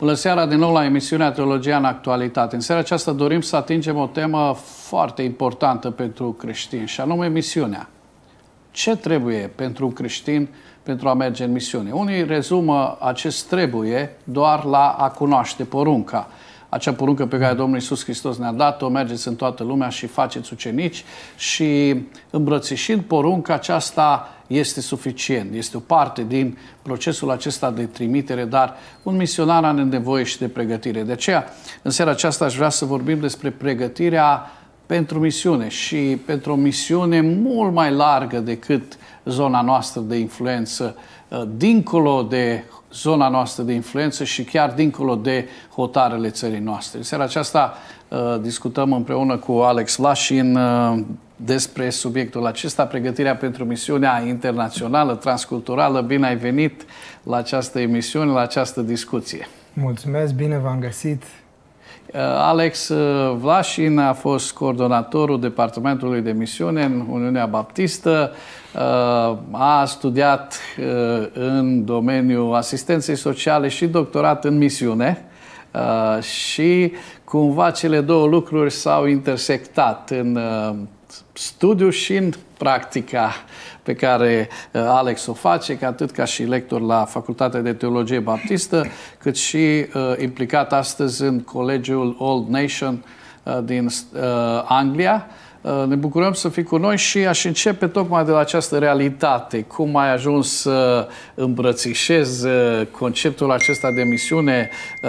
Bună seara din nou la emisiunea Teologia în Actualitate. În seara aceasta dorim să atingem o temă foarte importantă pentru creștini, și anume misiunea. Ce trebuie pentru un creștin pentru a merge în misiune? Unii rezumă acest trebuie doar la a cunoaște porunca. Acea poruncă pe care Domnul Iisus Hristos ne-a dat-o, mergeți în toată lumea și faceți ucenici, și îmbrățișind porunca aceasta este suficient. Este o parte din procesul acesta de trimitere, dar un misionar are nevoie și de pregătire. De aceea, în seara aceasta aș vrea să vorbim despre pregătirea pentru misiune și pentru o misiune mult mai largă decât zona noastră de influență, dincolo de zona noastră de influență și chiar dincolo de hotarele țării noastre. În seara aceasta discutăm împreună cu Alex Vlașin despre subiectul acesta, pregătirea pentru misiunea internațională, transculturală. Bine ai venit la această emisiune, la această discuție. Mulțumesc, bine v-am găsit. Alex Vlașin a fost coordonatorul Departamentului de Misiune în Uniunea Baptistă, a studiat în domeniul asistenței sociale și doctorat în misiune și cumva cele două lucruri s-au intersectat în studiu și în practica pe care Alex o face, atât ca și lector la Facultatea de Teologie Baptistă, cât și implicat astăzi în Colegiul Old Nation din Anglia. Ne bucurăm să fii cu noi și aș începe tocmai de la această realitate. Cum ai ajuns să îmbrățișezi conceptul acesta de misiune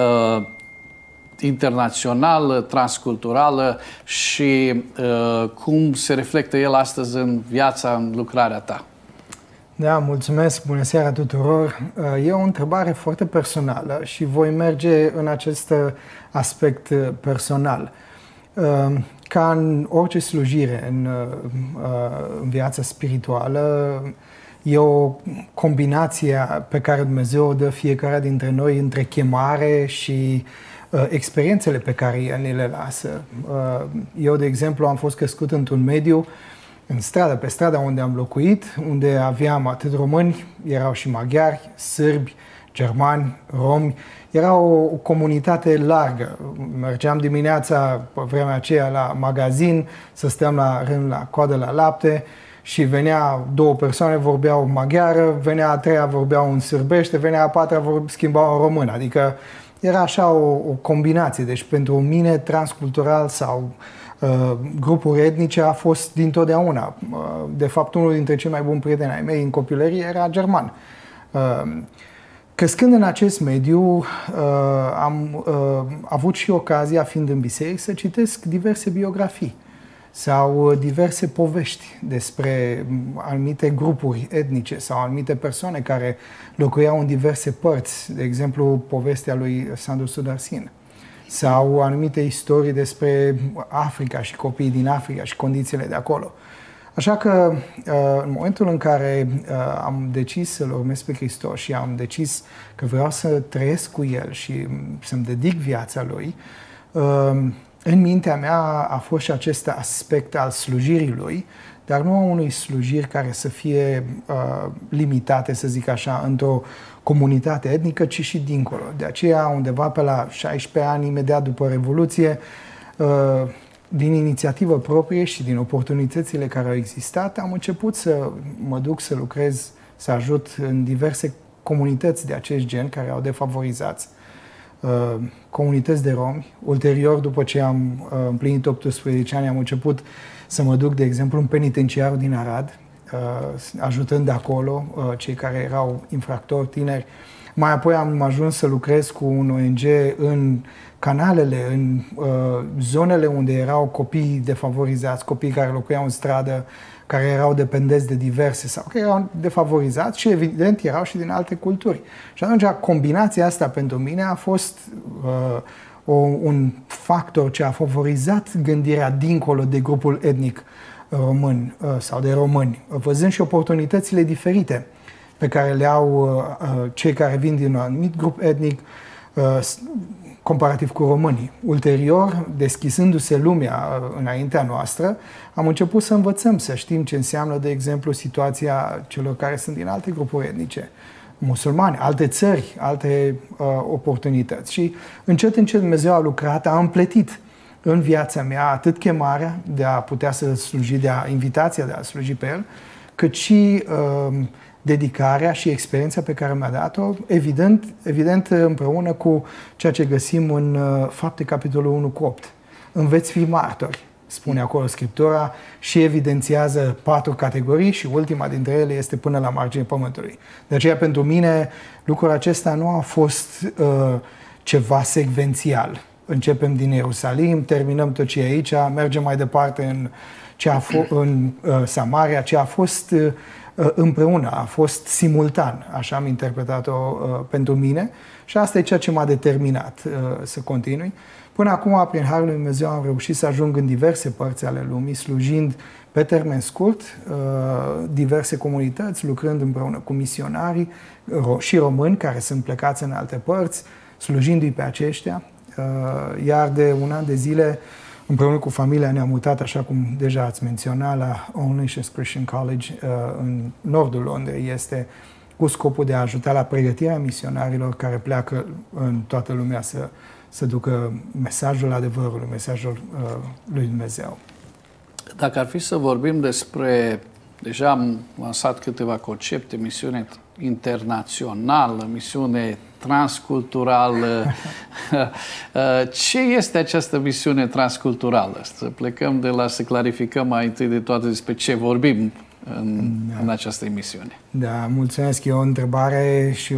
internațională, transculturală și cum se reflectă el astăzi în viața, în lucrarea ta? Da, mulțumesc, bună seara tuturor. E o întrebare foarte personală și voi merge în acest aspect personal. Ca în orice slujire în viața spirituală, e o combinație pe care Dumnezeu o dă fiecare dintre noi între chemare și experiențele pe care El ne le lasă. Eu, de exemplu, am fost crescut într-un mediu, în stradă, pe strada unde am locuit, unde aveam atât români, erau și maghiari, sârbi, germani, romi. Era o comunitate largă. Mergeam dimineața, pe vremea aceea, la magazin, să stăm la rând la coadă la lapte și venea două persoane, vorbeau maghiară, venea a treia, vorbeau în sârbește, venea a patra, schimbau în română. Adică era așa o combinație. Deci pentru mine transcultural sau grupuri etnice a fost dintotdeauna. De fapt, unul dintre cei mai buni prieteni ai mei în copilărie era german. Crescând în acest mediu, am avut și ocazia, fiind în biserică, să citesc diverse biografii sau diverse povești despre anumite grupuri etnice sau anumite persoane care locuiau în diverse părți, de exemplu povestea lui Sandu Sudarsin, sau anumite istorii despre Africa și copiii din Africa și condițiile de acolo. Așa că în momentul în care am decis să-L urmez pe Hristos și am decis că vreau să trăiesc cu El și să-mi dedic viața Lui, în mintea mea a fost și acest aspect al slujirii Lui, dar nu a unui slujiri care să fie limitate, să zic așa, într-o comunitate etnică, ci și dincolo. De aceea, undeva pe la 16 ani, imediat după Revoluție, din inițiativă proprie și din oportunitățile care au existat, am început să mă duc să lucrez, să ajut în diverse comunități de acest gen care au defavorizați, comunități de romi. Ulterior, după ce am împlinit 18 ani, am început să mă duc, de exemplu, în penitenciarul din Arad, ajutând acolo cei care erau infractori tineri. Mai apoi am ajuns să lucrez cu un ONG în canalele, în zonele unde erau copii defavorizați, copii care locuiau în stradă, care erau dependenți de diverse sau care erau defavorizați și evident erau și din alte culturi. Și atunci combinația asta pentru mine a fost un factor ce a favorizat gândirea dincolo de grupul etnic român sau de români, văzând și oportunitățile diferite pe care le au cei care vin din un anumit grup etnic comparativ cu românii. Ulterior, deschizându-se lumea înaintea noastră, am început să învățăm, să știm ce înseamnă, de exemplu, situația celor care sunt din alte grupuri etnice. musulmani, alte țări, alte oportunități. Și încet, încet Dumnezeu a lucrat, a împletit în viața mea atât chemarea de a putea să sluji, invitația de a sluji pe El, cât și dedicarea și experiența pe care mi-a dat-o, evident împreună cu ceea ce găsim în Fapte, capitolul 1:8. Veți fi martori, spune acolo Scriptura, și evidențiază 4 categorii și ultima dintre ele este până la marginea pământului. De aceea, pentru mine, lucrul acesta nu a fost ceva secvențial. Începem din Ierusalim, terminăm tot ce e aici, mergem mai departe în Samaria, ce a fost împreună, a fost simultan, așa am interpretat-o pentru mine și asta e ceea ce m-a determinat să continui. Până acum, prin Harul lui Dumnezeu, am reușit să ajung în diverse părți ale lumii, slujind pe termen scurt diverse comunități, lucrând împreună cu misionarii și români care sunt plecați în alte părți, slujindu-i pe aceștia. Iar de un an de zile, împreună cu familia, ne-am mutat, așa cum deja ați menționat, la All Nations Christian College în nordul Londrei. Este cu scopul de a ajuta la pregătirea misionarilor care pleacă în toată lumea să ducă mesajul adevărului, mesajul lui Dumnezeu. Dacă ar fi să vorbim despre, deja am lansat câteva concepte, misiune internațională, misiune transculturală. Ce este această misiune transculturală? Să plecăm de la, să clarificăm mai întâi de toate despre ce vorbim în această emisiune. Da, mulțumesc. E o întrebare și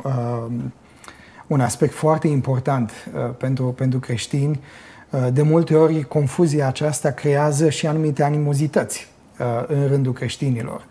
un aspect foarte important pentru creștini. De multe ori, confuzia aceasta creează și anumite animozități în rândul creștinilor.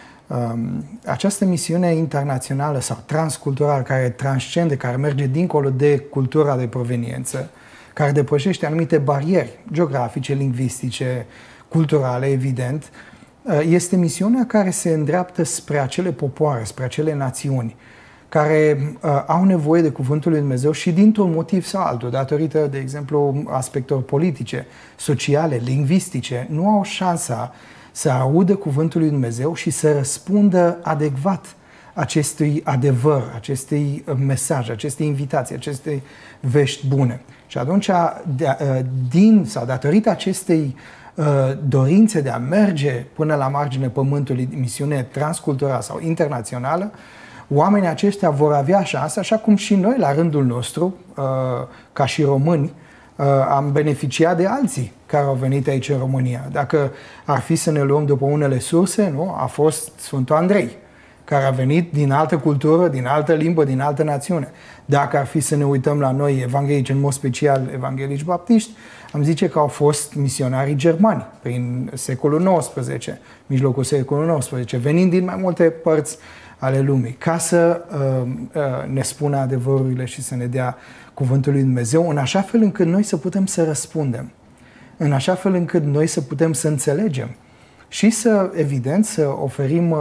Această misiune internațională sau transculturală, care transcende, care merge dincolo de cultura de proveniență, care depășește anumite bariere geografice, lingvistice, culturale, evident, este misiunea care se îndreaptă spre acele popoare, spre acele națiuni care au nevoie de Cuvântul lui Dumnezeu și dintr-un motiv sau altul, datorită, de exemplu, aspectelor politice, sociale, lingvistice, nu au șansa să audă Cuvântul lui Dumnezeu și să răspundă adecvat acestui adevăr, acestui mesaj, acestei invitații, acestei vești bune. Și atunci, datorită acestei dorințe de a merge până la marginea pământului, misiune transculturală sau internațională, oamenii aceștia vor avea șansa, așa cum și noi, la rândul nostru, ca și români, am beneficiat de alții care au venit aici în România. Dacă ar fi să ne luăm după unele surse, nu? A fost Sfântul Andrei, care a venit din altă cultură, din altă limbă, din altă națiune. Dacă ar fi să ne uităm la noi, evanghelici, în mod special evanghelici baptiști, am zice că au fost misionarii germani prin secolul XIX, mijlocul secolului XIX, venind din mai multe părți ale lumii, ca să ne spună adevărurile și să ne dea Cuvântul lui Dumnezeu, în așa fel încât noi să putem să răspundem, în așa fel încât noi să putem să înțelegem și să, evident, să oferim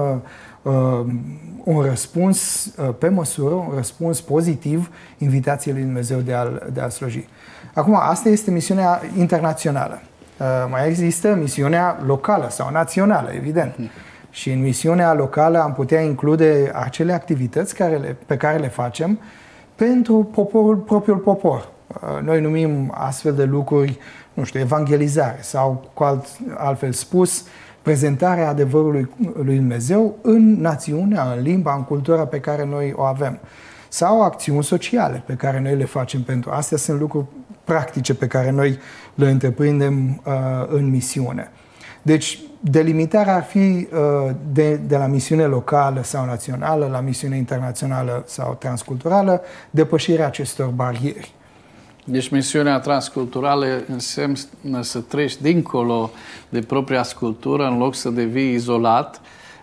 un răspuns pe măsură, un răspuns pozitiv invitației lui Dumnezeu de a sluji. Acum, asta este misiunea internațională. Mai există misiunea locală sau națională, evident. Și în misiunea locală am putea include acele activități pe care le facem pentru propriul popor. Noi numim astfel de lucruri, nu știu, evangelizare sau, altfel spus, prezentarea adevărului lui Dumnezeu în națiunea, în limba, în cultura pe care noi o avem. Sau acțiuni sociale pe care noi le facem pentru. Astea sunt lucruri practice pe care noi le întreprindem în misiune. Deci, delimitarea ar fi de la misiune locală sau națională la misiune internațională sau transculturală, depășirea acestor barieri. Deci misiunea transculturală înseamnă să treci dincolo de propria cultură, în loc să devii izolat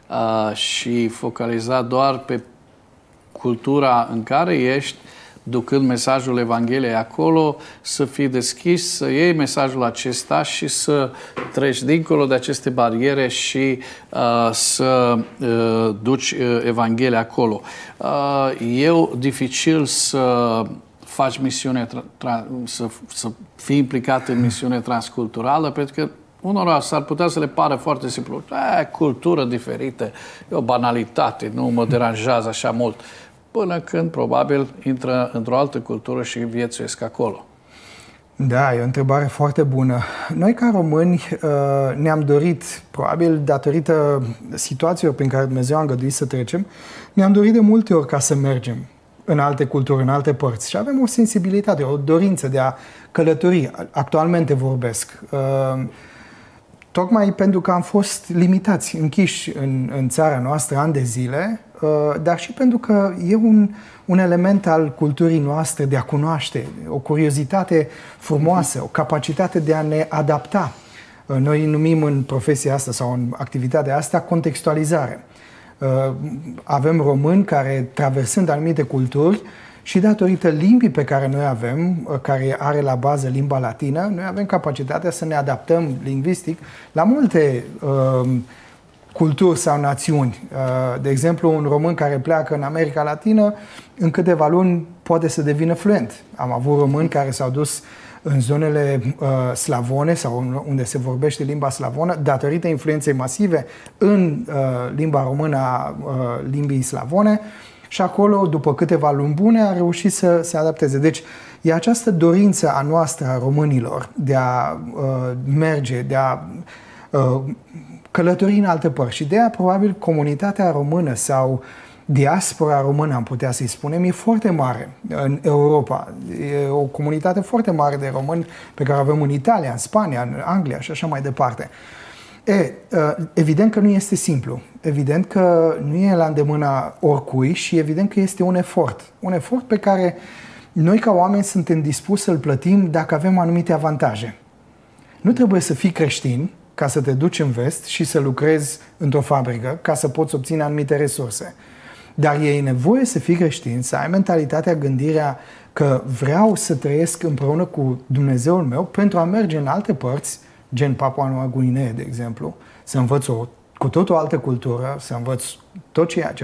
și focalizat doar pe cultura în care ești, ducând mesajul Evangheliei acolo, să fii deschis, să iei mesajul acesta și să treci dincolo de aceste bariere și să duci Evanghelia acolo. E dificil să faci misiune, să fii implicat în misiune transculturală, pentru că unora s-ar putea să le pară foarte simplu. Cultură diferită, e o banalitate, nu mă deranjează așa mult. până când probabil intră într-o altă cultură și viețuiesc acolo. Da, e o întrebare foarte bună. Noi, ca români, ne-am dorit, probabil datorită situațiilor prin care Dumnezeu a îngăduit să trecem, ne-am dorit de multe ori ca să mergem în alte culturi, în alte părți. Și avem o sensibilitate, o dorință de a călători. Actualmente vorbesc. Tocmai pentru că am fost limitați, închiși în țara noastră ani de zile, dar și pentru că e un element al culturii noastre de a cunoaște, o curiozitate frumoasă, o capacitate de a ne adapta. Noi numim în profesia asta sau în activitatea asta contextualizare. Avem români care, traversând anumite culturi și datorită limbii pe care noi avem, care are la bază limba latină, noi avem capacitatea să ne adaptăm lingvistic la multe culturi sau națiuni. De exemplu, un român care pleacă în America Latină, în câteva luni poate să devină fluent. Am avut români care s-au dus în zonele slavone sau unde se vorbește limba slavonă, datorită influenței masive în limba română a limbii slavone, și acolo, după câteva luni bune, a reușit să se adapteze. Deci, e această dorință a noastră, a românilor, de a merge, de a călători în alte părți. Și de aia, probabil, comunitatea română sau diaspora română, am putea să-i spunem, e foarte mare în Europa. E o comunitate foarte mare de români pe care avem în Italia, în Spania, în Anglia și așa mai departe. Evident că nu este simplu. Evident că nu e la îndemâna oricui și evident că este un efort. Un efort pe care noi ca oameni suntem dispuși să-l plătim dacă avem anumite avantaje. Nu trebuie să fii creștin ca să te duci în vest și să lucrezi într-o fabrică ca să poți obține anumite resurse. Dar e nevoie să fii creștin, să ai mentalitatea, gândirea că vreau să trăiesc împreună cu Dumnezeul meu pentru a merge în alte părți, gen Papua Noua Guinee, de exemplu, să învăț cu tot o altă cultură, să învăț tot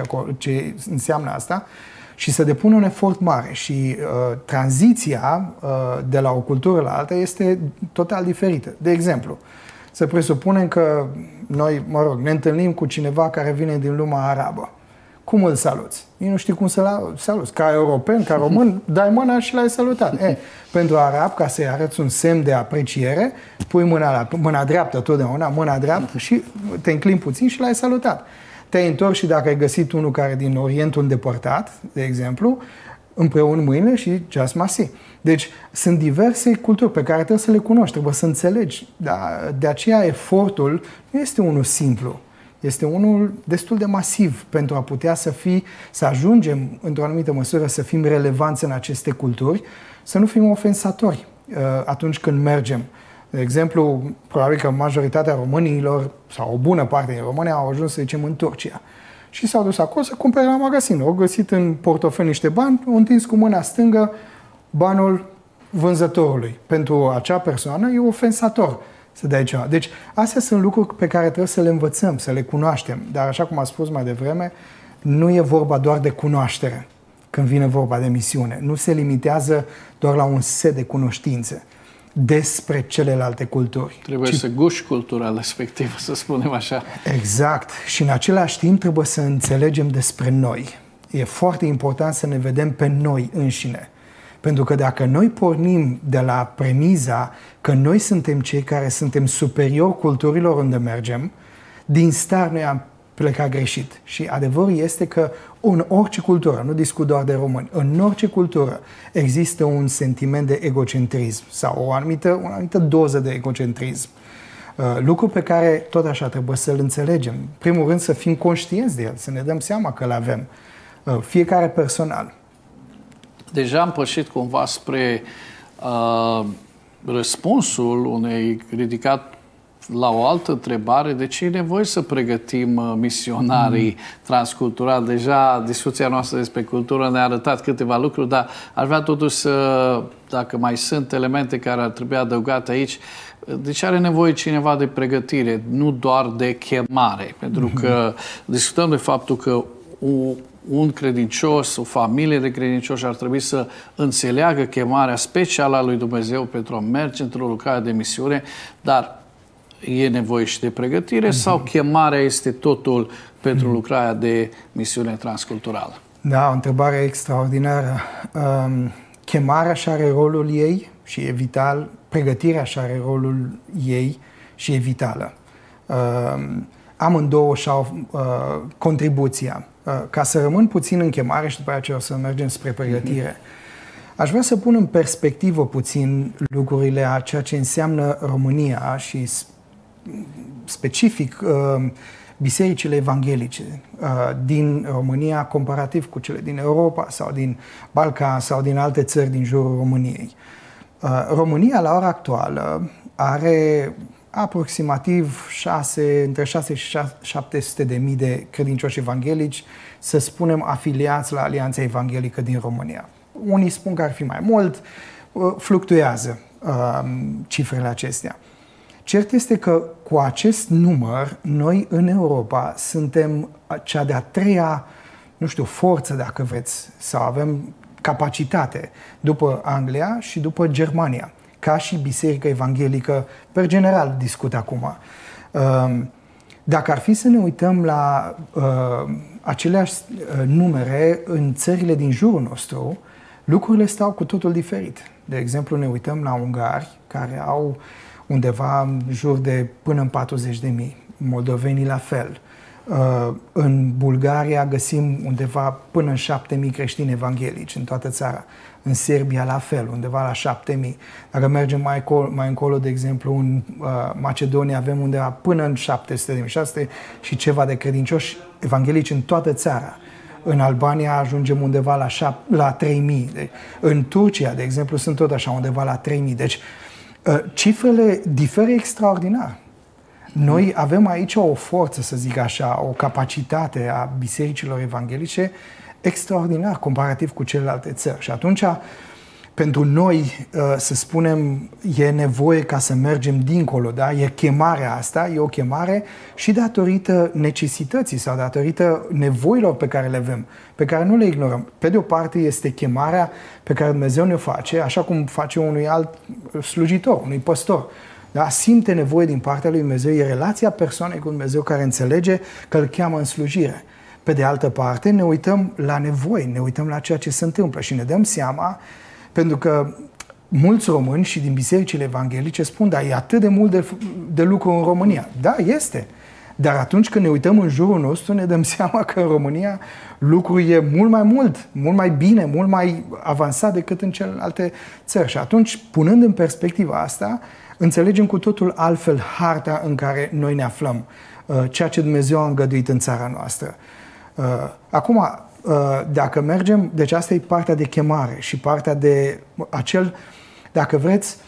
ce înseamnă asta și să depun un efort mare. Și tranziția de la o cultură la alta este total diferită. De exemplu, să presupunem că noi, ne întâlnim cu cineva care vine din lumea arabă. Cum îl saluți? Eu nu știu cum să-l saluți. Ca european, ca român, dai mâna și l-ai salutat. Pentru arab, ca să-i arăți un semn de apreciere, pui mâna dreaptă totdeauna, mâna dreaptă și te înclini puțin și l-ai salutat. Te-ai întors și dacă ai găsit unul care din Orientul îndepărtat, de exemplu, împreună mâinile și just mersi. Deci sunt diverse culturi pe care trebuie să le cunoști, trebuie să înțelegi. De aceea efortul nu este unul simplu. Este unul destul de masiv pentru a putea să ajungem, într-o anumită măsură, să fim relevanți în aceste culturi, să nu fim ofensatori atunci când mergem. De exemplu, probabil că majoritatea românilor, sau o bună parte din România, au ajuns, să zicem, în Turcia. Și s-au dus acolo să cumpere la magazin. Au găsit în portofel niște bani, au întins cu mâna stângă banul vânzătorului. Pentru acea persoană e ofensator să dai ceva. Deci, astea sunt lucruri pe care trebuie să le învățăm, să le cunoaștem. Dar, așa cum am spus mai devreme, nu e vorba doar de cunoaștere când vine vorba de misiune. Nu se limitează doar la un set de cunoștințe despre celelalte culturi. Trebuie să guși cultura respectivă, să spunem așa. Exact. Și în același timp trebuie să înțelegem despre noi. E foarte important să ne vedem pe noi înșine. Pentru că dacă noi pornim de la premiza că noi suntem cei care suntem superiori culturilor unde mergem, din start noi am plecat greșit. Și adevărul este că în orice cultură, nu discut doar de români, în orice cultură există un sentiment de egocentrism sau o anumită doză de egocentrism. Lucru pe care tot așa trebuie să-l înțelegem. În primul rând să fim conștienți de el, să ne dăm seama că îl avem. Fiecare personal. Deja am pășit cumva spre răspunsul unei ridicat la o altă întrebare, de ce e nevoie să pregătim misionarii transculturali? Deja discuția noastră despre cultură ne-a arătat câteva lucruri, dar aș vrea totuși să, dacă mai sunt elemente care ar trebui adăugate aici, de ce are nevoie cineva de pregătire, nu doar de chemare? Pentru că discutăm de faptul că un credincios, o familie de credincioși ar trebui să înțeleagă chemarea specială a lui Dumnezeu pentru a merge într-o lucrare de misiune, dar e nevoie și de pregătire sau chemarea este totul pentru lucrarea de misiune transculturală? Da, o întrebare extraordinară. Chemarea și are rolul ei și e vital, pregătirea și are rolul ei și e vitală. Amândouă și-au contribuția. Ca să rămân puțin în chemare și după aceea o să mergem spre pregătire, aș vrea să pun în perspectivă puțin lucrurile a ceea ce înseamnă România și specific bisericile evanghelice din România comparativ cu cele din Europa sau din Balcan sau din alte țări din jurul României. România la ora actuală are aproximativ între 6 și 700 de mii de credincioși evanghelici, să spunem, afiliați la Alianța Evanghelică din România. Unii spun că ar fi mai mult, fluctuează cifrele acestea. Cert este că cu acest număr, noi în Europa suntem cea de-a treia, nu știu, forță, dacă vreți, sau avem capacitate după Anglia și după Germania, ca și Biserica Evanghelică, per general discut acum. Dacă ar fi să ne uităm la aceleași numere în țările din jurul nostru, lucrurile stau cu totul diferit. De exemplu, ne uităm la ungari, care au undeva în jur de până în 40.000, moldovenii la fel. În Bulgaria găsim undeva până în 7.000 creștini evanghelici în toată țara. În Serbia la fel, undeva la 7.000. Dacă mergem mai încolo, de exemplu, în Macedonia avem undeva până în 700.000 și ceva de credincioși evanghelici în toată țara. În Albania ajungem undeva la 3.000. În Turcia, de exemplu, sunt tot așa, undeva la 3.000. Deci, cifrele diferă extraordinar. Noi avem aici o forță, să zic așa, o capacitate a bisericilor evanghelice extraordinar comparativ cu celelalte țări. Și atunci, pentru noi, să spunem, e nevoie ca să mergem dincolo, da? E chemarea asta, e o chemare și datorită necesității sau datorită nevoilor pe care le avem, pe care nu le ignorăm. Pe de o parte este chemarea pe care Dumnezeu ne-o face, așa cum face unui alt slujitor, unui păstor. Da? Simte nevoie din partea lui Dumnezeu, e relația persoanei cu Dumnezeu care înțelege că îl cheamă în slujire. Pe de altă parte, ne uităm la nevoi, ne uităm la ceea ce se întâmplă și ne dăm seama, pentru că mulți români și din bisericile evanghelice spun, da, e atât de mult de lucru în România. Da, este. Dar atunci când ne uităm în jurul nostru, ne dăm seama că în România lucrul e mult mai mult, mult mai bine, mult mai avansat decât în celelalte țări. Și atunci, punând în perspectiva asta, înțelegem cu totul altfel harta în care noi ne aflăm, ceea ce Dumnezeu a îngăduit în țara noastră. Acum, dacă mergem, deci asta e partea de chemare și partea de acel, dacă vreți,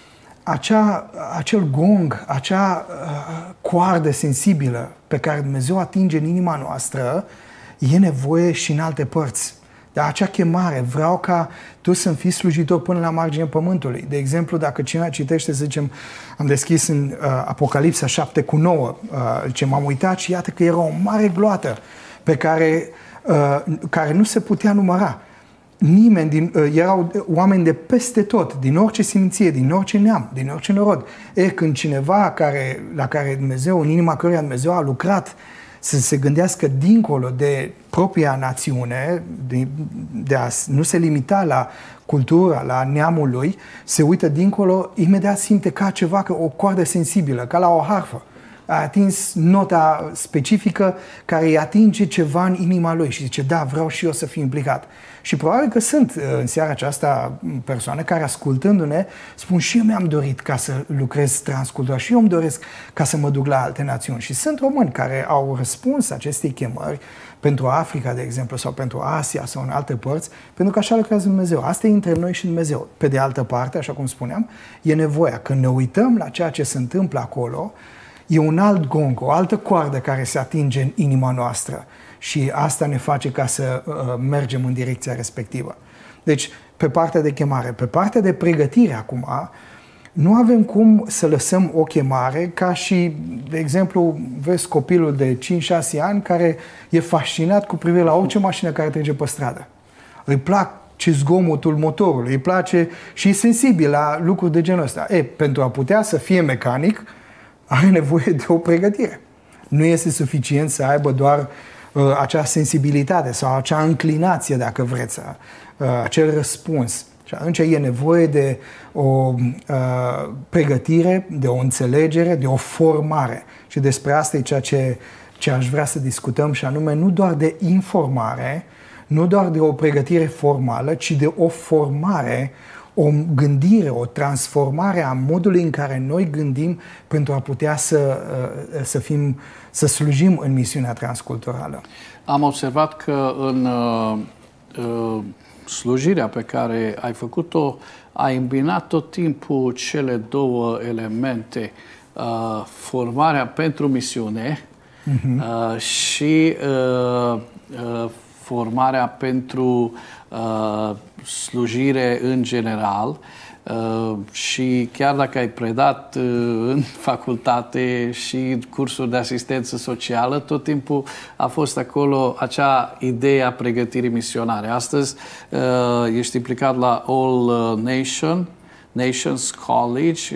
acel gong, acea coardă sensibilă pe care Dumnezeu atinge în inima noastră, e nevoie și în alte părți. Dar acea chemare, vreau ca tu să-mi fii slujitor până la marginea pământului. De exemplu, dacă cineva citește, să zicem, am deschis în Apocalipsa 7:9, ce m-am uitat și iată că era o mare gloată pe care nu se putea număra. Nimeni erau oameni de peste tot, din orice seminție, din orice neam, din orice norod. Când cineva la care Dumnezeu, în inima căruia Dumnezeu a lucrat, să se gândească dincolo de propria națiune, de a nu se limita la cultura, la neamul lui, se uită dincolo, imediat simte ca ceva, ca o coardă sensibilă, ca la o harfă. A atins nota specifică care îi atinge ceva în inima lui și zice, da, vreau și eu să fiu implicat. Și probabil că sunt în seara aceasta persoane care, ascultându-ne, spun și eu mi-am dorit ca să lucrez transcultural și eu îmi doresc ca să mă duc la alte națiuni. Și sunt români care au răspuns acestei chemări pentru Africa, de exemplu, sau pentru Asia sau în alte părți, pentru că așa lucrează Dumnezeu. Asta e între noi și Dumnezeu. Pe de altă parte, așa cum spuneam, e nevoia. Când ne uităm la ceea ce se întâmplă acolo, e un alt gong, o altă coardă care se atinge în inima noastră și asta ne face ca să mergem în direcția respectivă. Deci, pe partea de chemare, pe partea de pregătire acum, nu avem cum să lăsăm o chemare ca și, de exemplu, vezi copilul de 5-6 ani care e fascinat cu privire la orice mașină care trece pe stradă. Îi plac zgomotul motorului, îi place și e sensibil la lucruri de genul ăsta. Pentru a putea să fie mecanic, are nevoie de o pregătire. Nu este suficient să aibă doar acea sensibilitate sau acea înclinație, dacă vreți, acel răspuns. Și atunci e nevoie de o pregătire, de o înțelegere, de o formare. Și despre asta e ceea ce aș vrea să discutăm, și anume nu doar de informare, nu doar de o pregătire formală, ci de o formare, o gândire, o transformare a modului în care noi gândim pentru a putea să slujim în misiunea transculturală. Am observat că în slujirea pe care ai făcut-o, ai îmbinat tot timpul cele două elemente, formarea pentru misiune și formarea pentru slujire în general. Și chiar dacă ai predat în facultate și cursuri de asistență socială, tot timpul a fost acolo acea idee a pregătirii misionare. Astăzi ești implicat la All Nations College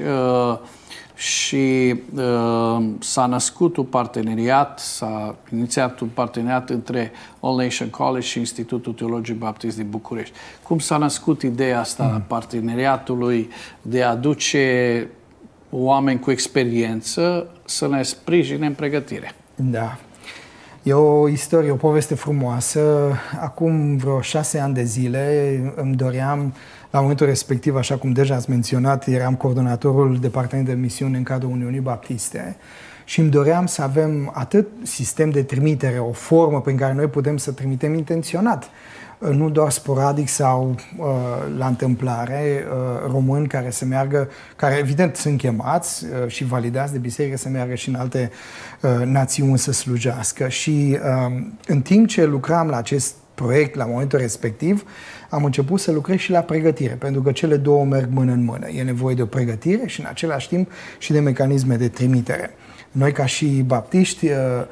și s-a născut un parteneriat, s-a inițiat un parteneriat între All Nation College și Institutul Teologic Baptist din București. Cum s-a născut ideea asta a parteneriatului de a aduce oameni cu experiență să ne sprijine în pregătire? Da. E o istorie, o poveste frumoasă. Acum vreo 6 ani de zile îmi doream, la momentul respectiv, așa cum deja ați menționat, eram coordonatorul departamentului de misiune în cadrul Uniunii Baptiste și îmi doream să avem atât sistem de trimitere, o formă prin care noi putem să trimitem intenționat, nu doar sporadic sau la întâmplare, români care să meargă, care evident sunt chemați și validați de biserică să meargă și în alte națiuni să slujească. Și în timp ce lucram la acest proiect, la momentul respectiv, am început să lucrez și la pregătire, pentru că cele două merg mână în mână. E nevoie de o pregătire și în același timp și de mecanisme de trimitere. Noi, ca și baptiști,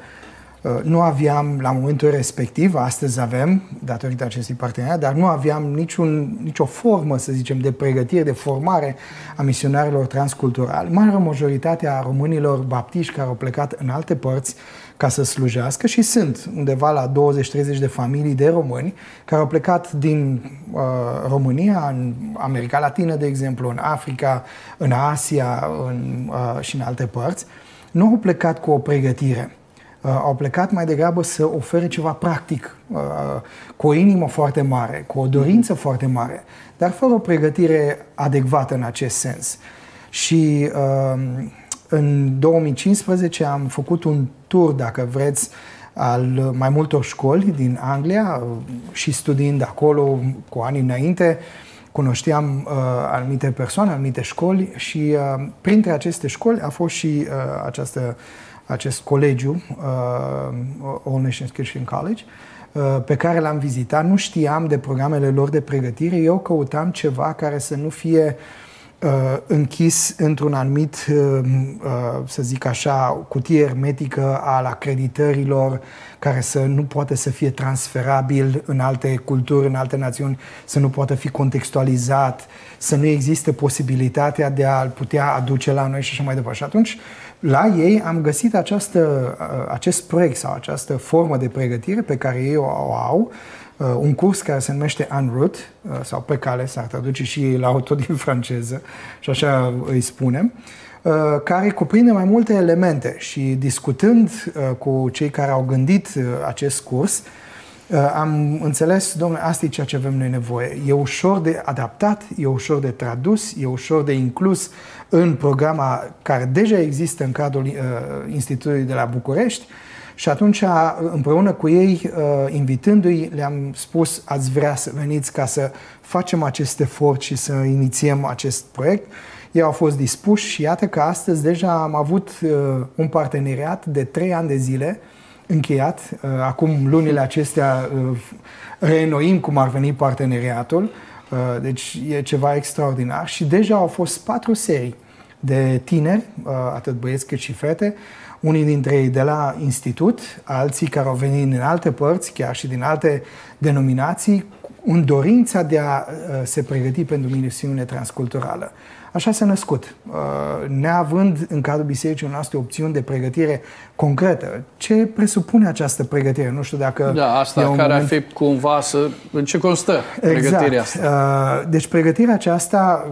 nu aveam la momentul respectiv, astăzi avem, datorită acestui parteneriat, dar nu aveam nicio formă, să zicem, de pregătire, de formare a misionarilor transculturali. Marea majoritate a românilor baptiști care au plecat în alte părți ca să slujească și sunt undeva la 20-30 de familii de români care au plecat din România, în America Latină, de exemplu, în Africa, în Asia și în alte părți. Nu au plecat cu o pregătire. Au plecat mai degrabă să ofere ceva practic, cu o inimă foarte mare, cu o dorință foarte mare, dar fără o pregătire adecvată în acest sens. Și în 2015 am făcut un tur, dacă vreți, al mai multor școli din Anglia și studiind acolo cu ani înainte, cunoșteam anumite persoane, anumite școli și printre aceste școli a fost și acest colegiu, All Nations Christian College, pe care l-am vizitat. Nu știam de programele lor de pregătire. Eu căutam ceva care să nu fie închis într-un anumit, să zic așa, cutie hermetică al acreditărilor, care să nu poate să fie transferabil în alte culturi, în alte națiuni, să nu poată fi contextualizat, să nu existe posibilitatea de a-l putea aduce la noi și așa mai departe. Și atunci, la ei am găsit acest proiect sau această formă de pregătire pe care ei o au, un curs care se numește En route, sau pe cale, s-ar traduce și la tot din franceză, și așa îi spunem, care cuprinde mai multe elemente. Și discutând cu cei care au gândit acest curs, am înțeles, domnule, asta e ceea ce avem noi nevoie. E ușor de adaptat, e ușor de tradus, e ușor de inclus în programa care deja există în cadrul Institutului de la București. Și atunci, împreună cu ei, invitându-i, le-am spus, ați vrea să veniți ca să facem acest efort și să inițiem acest proiect. Ei au fost dispuși și iată că astăzi deja am avut un parteneriat de 3 ani de zile încheiat. Acum, lunile acestea, reînnoim cum ar veni parteneriatul. Deci e ceva extraordinar. Și deja au fost 4 serii de tineri, atât băieți cât și fete, unii dintre ei de la institut, alții care au venit din alte părți, chiar și din alte denominații în dorința de a se pregăti pentru misiune transculturală. Așa s-a născut, neavând în cadrul bisericii noastre opțiuni de pregătire concretă. Ce presupune această pregătire? Nu știu dacă... Da, asta care ar fi cumva în ce constă pregătirea asta? Deci pregătirea aceasta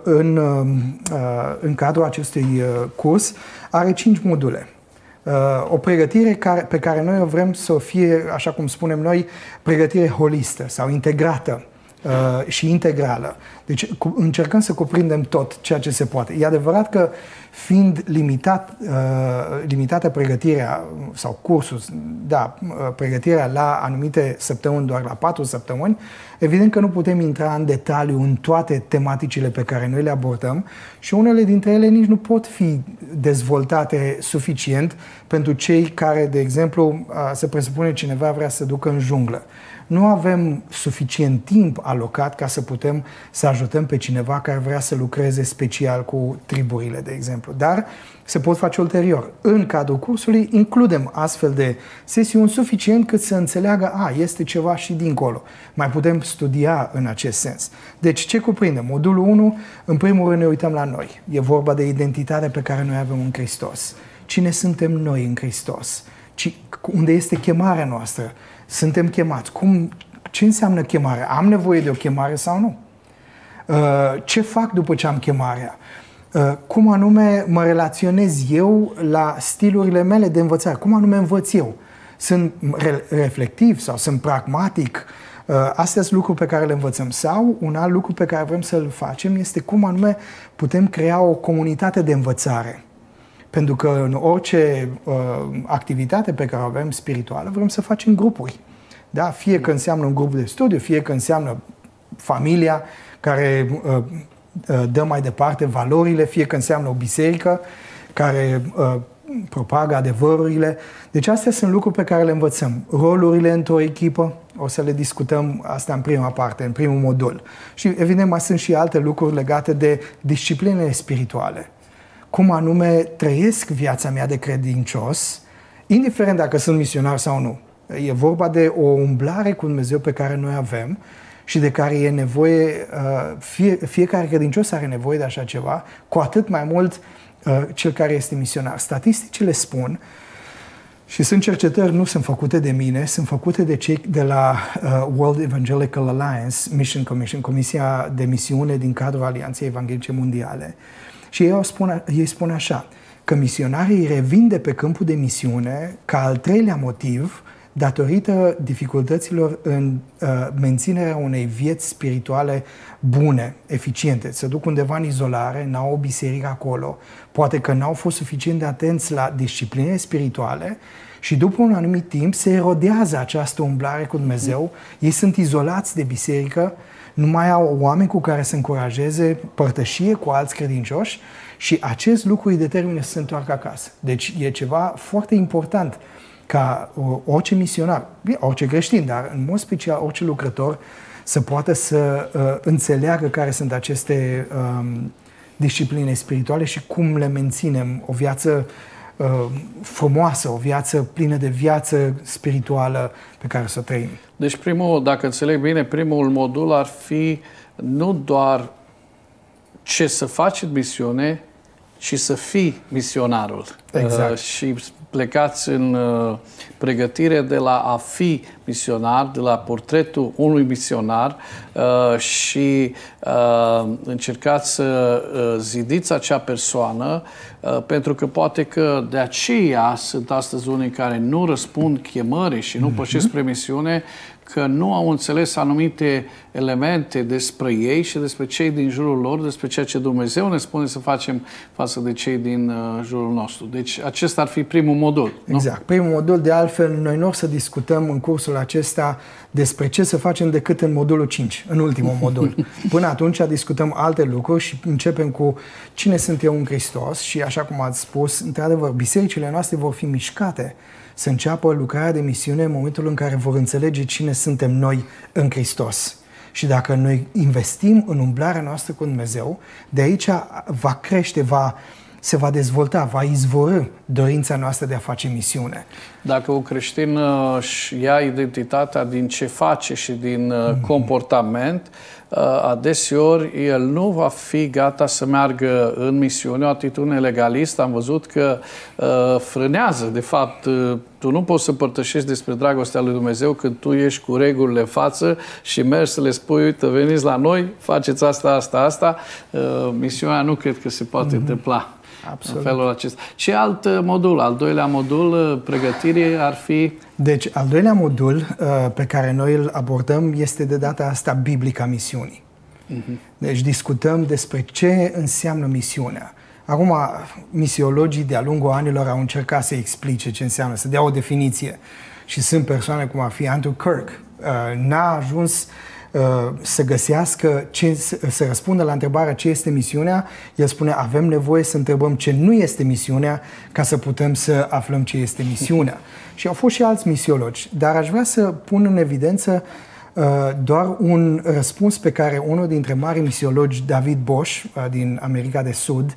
în cadrul acestui curs are 5 module. O pregătire pe care noi o vrem să fie, așa cum spunem noi, pregătire holistă sau integrată și integrală. Deci încercăm să cuprindem tot ceea ce se poate. E adevărat că fiind limitată pregătirea sau cursul, pregătirea la anumite săptămâni, doar la 4 săptămâni, evident că nu putem intra în detaliu în toate tematicile pe care noi le abordăm și unele dintre ele nici nu pot fi dezvoltate suficient pentru cei care, de exemplu, se presupune cineva vrea să ducă în junglă. Nu avem suficient timp alocat ca să putem să ajutăm pe cineva care vrea să lucreze special cu triburile, de exemplu. Dar se pot face ulterior. În cadrul cursului includem astfel de sesiuni suficient cât să înțeleagă, este ceva și dincolo. Mai putem studia în acest sens. Deci ce cuprinde? Modulul 1, în primul rând ne uităm la noi. E vorba de identitatea pe care noi avem în Hristos. Cine suntem noi în Hristos? Unde este chemarea noastră? Suntem chemați. Ce înseamnă chemare? Am nevoie de o chemare sau nu? Ce fac după ce am chemarea? Cum anume mă relaționez eu la stilurile mele de învățare? Cum anume învăț eu? Sunt reflectiv sau sunt pragmatic? Astea sunt lucruri pe care le învățăm. Sau un alt lucru pe care vrem să-l facem este cum anume putem crea o comunitate de învățare. Pentru că în orice activitate pe care o avem spirituală, vrem să facem grupuri. Da? Fie că înseamnă un grup de studiu, fie că înseamnă familia care dă mai departe valorile, fie că înseamnă o biserică care propagă adevărurile. Deci astea sunt lucruri pe care le învățăm. Rolurile într-o echipă, o să le discutăm asta în prima parte, în primul modul. Și evident mai sunt și alte lucruri legate de disciplinele spirituale. Cum anume trăiesc viața mea de credincios, indiferent dacă sunt misionar sau nu. E vorba de o umblare cu Dumnezeu pe care noi avem și de care e nevoie, fiecare credincios are nevoie de așa ceva, cu atât mai mult cel care este misionar. Statisticile spun, și sunt cercetări, nu sunt făcute de mine, sunt făcute de cei de la World Evangelical Alliance, Mission Commission, Comisia de Misiune din cadrul Alianței Evanghelice Mondiale. Și ei spun așa, că misionarii revin de pe câmpul de misiune ca al treilea motiv datorită dificultăților în menținerea unei vieți spirituale bune, eficiente. Se duc undeva în izolare, n-au o biserică acolo, poate că n-au fost suficient de atenți la discipline spirituale și după un anumit timp se erodează această umblare cu Dumnezeu, ei sunt izolați de biserică, nu mai au oameni cu care să încurajeze părtășie cu alți credincioși și acest lucru îi determină să se întoarcă acasă. Deci e ceva foarte important ca orice misionar, orice creștin, dar în mod special orice lucrător să poată să înțeleagă care sunt aceste discipline spirituale și cum le menținem o viață frumoasă, o viață plină de viață spirituală pe care să o trăim. Deci dacă înțeleg bine, primul modul ar fi nu doar ce să faci în misiune, ci să fii misionarul. Exact. Și plecați în pregătire de la a fi misionar, de la portretul unui misionar și încercați să zidiți acea persoană, pentru că poate că de aceea sunt astăzi unii care nu răspund chemării și nu pășesc spre misiune, că nu au înțeles anumite elemente despre ei și despre cei din jurul lor, despre ceea ce Dumnezeu ne spune să facem față de cei din jurul nostru. Deci acesta ar fi primul modul. Exact. Primul modul, de altfel, noi nu o să discutăm în cursul acesta despre ce să facem decât în modulul 5, în ultimul modul. Până atunci discutăm alte lucruri și începem cu cine sunt eu în Hristos și, așa cum ați spus, într-adevăr, bisericile noastre vor fi mișcate să înceapă lucrarea de misiune în momentul în care vor înțelege cine suntem noi în Hristos. Și dacă noi investim în umblarea noastră cu Dumnezeu, de aici va crește, se va dezvolta, va izvorî dorința noastră de a face misiune. Dacă un creștin își ia identitatea din ce face și din comportament, adeseori el nu va fi gata să meargă în misiune. O atitudine legalistă, am văzut că frânează. De fapt, tu nu poți să părtășești despre dragostea lui Dumnezeu când tu ești cu regulile în față și mergi să le spui, uite, veniți la noi, faceți asta, asta, asta. Misiunea nu cred că se poate întâmpla. Absolut. În felul acesta. Ce alt modul, al doilea modul pregătirii ar fi? Deci, al doilea modul pe care noi îl abordăm este de data asta biblica misiunii. Deci discutăm despre ce înseamnă misiunea. Acum, misiologii de-a lungul anilor au încercat să explice ce înseamnă, să dea o definiție. Și sunt persoane cum ar fi Andrew Kirk. N-a ajuns să găsească, să răspundă la întrebarea ce este misiunea. El spune, avem nevoie să întrebăm ce nu este misiunea ca să putem să aflăm ce este misiunea. Și au fost și alți misiologi, dar aș vrea să pun în evidență doar un răspuns pe care unul dintre mari misiologi, David Bosch, din America de Sud,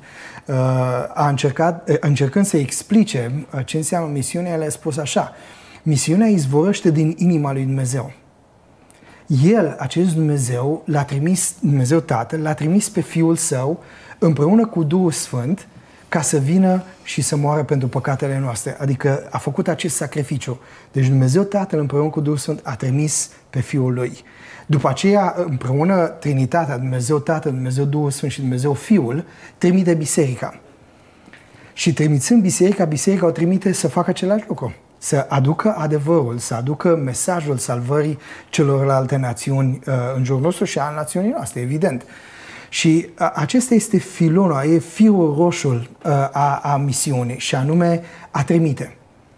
încercând să explice ce înseamnă misiunea, el a spus așa: misiunea izvorăște din inima lui Dumnezeu. El, acest Dumnezeu, l-a trimis, Dumnezeu Tatăl, l-a trimis pe Fiul Său împreună cu Duhul Sfânt ca să vină și să moară pentru păcatele noastre. Adică a făcut acest sacrificiu. Deci Dumnezeu Tatăl împreună cu Duhul Sfânt a trimis pe Fiul Lui. După aceea, împreună Trinitatea, Dumnezeu Tatăl, Dumnezeu Duhul Sfânt și Dumnezeu Fiul, trimite biserica. Și trimițând biserica, biserica o trimite să facă același lucru. Să aducă adevărul, să aducă mesajul salvării celorlalte națiuni în jurul nostru și al națiunii noastre, evident. Și acesta este filonul, e firul roșu a misiunii, și anume a trimite.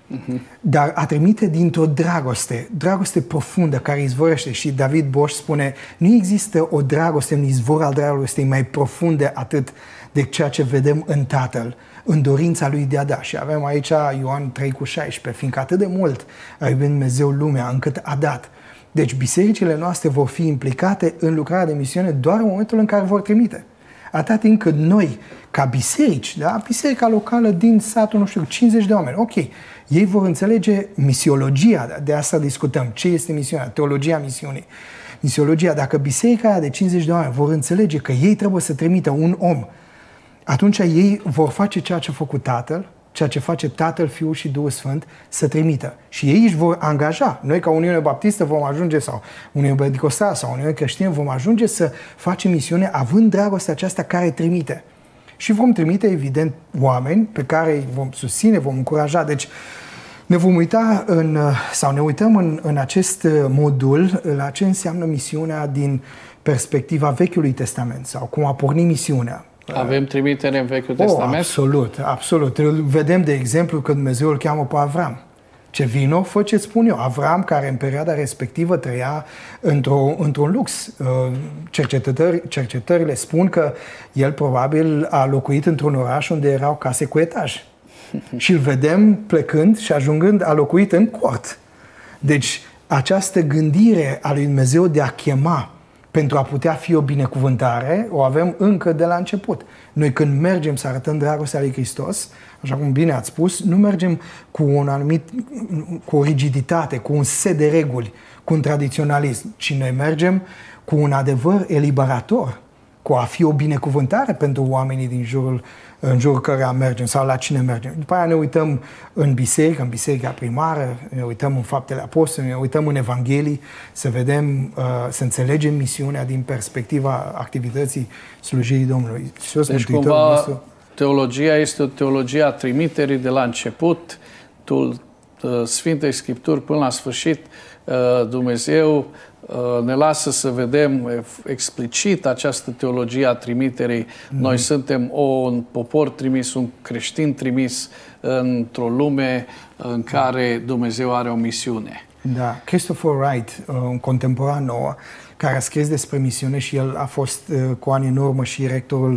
Dar a trimite dintr-o dragoste profundă care izvorăște. Și David Bosch spune, nu există o dragoste, un izvor al dragostei mai profunde atât de ceea ce vedem în Tatăl, în dorința lui de a da. Și avem aici Ioan 3,16, fiindcă atât de mult a iubit Dumnezeu lumea încât a dat. Deci bisericile noastre vor fi implicate în lucrarea de misiune doar în momentul în care vor trimite. Atâta timp cât noi, ca biserici, da? Biserica locală din satul, nu știu, 50 de oameni, ok, ei vor înțelege misiologia, de asta discutăm, ce este misiunea, teologia misiunii. Misiologia, dacă biserica aia de 50 de oameni vor înțelege că ei trebuie să trimită un om, atunci ei vor face ceea ce a făcut Tatăl, ceea ce face Tatăl, Fiul și Duhul Sfânt, să trimită. Și ei își vor angaja. Noi, ca Uniune Baptistă, vom ajunge, sau Uniune Pentecostală sau Uniune Creștină, vom ajunge să facem misiune având dragostea aceasta care trimite. Și vom trimite, evident, oameni pe care îi vom susține, vom încuraja. Deci ne vom uita ne uităm în acest modul la ce înseamnă misiunea din perspectiva Vechiului Testament sau cum a pornit misiunea. Avem trimitere în Vechiul Testament? Absolut, absolut. Vedem, de exemplu, că Dumnezeu îl cheamă pe Avram. Ce vino, fă ce spun eu. Avram, care în perioada respectivă trăia într-un lux. Cercetările spun că el probabil a locuit într-un oraș unde erau case cu etaj. Și îl vedem plecând și ajungând, a locuit în cort. Deci, această gândire a lui Dumnezeu de a chema pentru a putea fi o binecuvântare, o avem încă de la început. Noi când mergem să arătăm dragostea lui Hristos, așa cum bine ați spus, nu mergem cu cu o rigiditate, cu un set de reguli, cu un tradiționalism, ci noi mergem cu un adevăr eliberator, cu a fi o binecuvântare pentru oamenii din în jurul căreia mergem sau la cine mergem. După aia ne uităm în biserica primară, ne uităm în Faptele Apostolilor, ne uităm în Evanghelii, să vedem, să înțelegem misiunea din perspectiva activității slujirii Domnului. Deci cumva teologia este o teologie a trimiterii de la început, Sfintei Scripturi până la sfârșit. Dumnezeu ne lasă să vedem explicit această teologie a trimiterii. Noi suntem un popor trimis, un creștin trimis într-o lume în care Dumnezeu are o misiune. Da, Christopher Wright, un contemporan nou, care a scris despre misiune și el a fost cu ani în urmă și rectorul